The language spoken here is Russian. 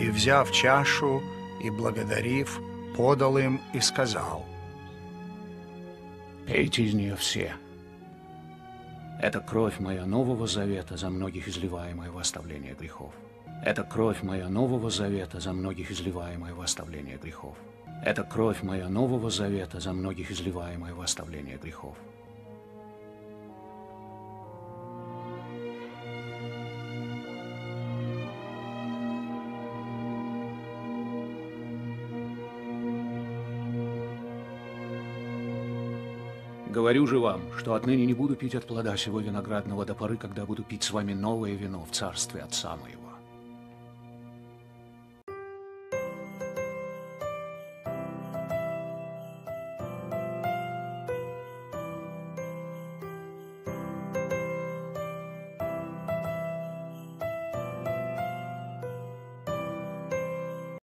И, взяв чашу и благодарив, подал им и сказал: «Пейте из нее все. Это кровь моя нового завета, за многих изливаемая во оставление грехов. Это кровь моя нового завета, за многих изливаемая во оставление грехов. Это кровь моя нового завета, за многих изливаемая во оставление грехов». Говорю же вам, что отныне не буду пить от плода сего виноградного до поры, когда буду пить с вами новое вино в царстве Отца моего.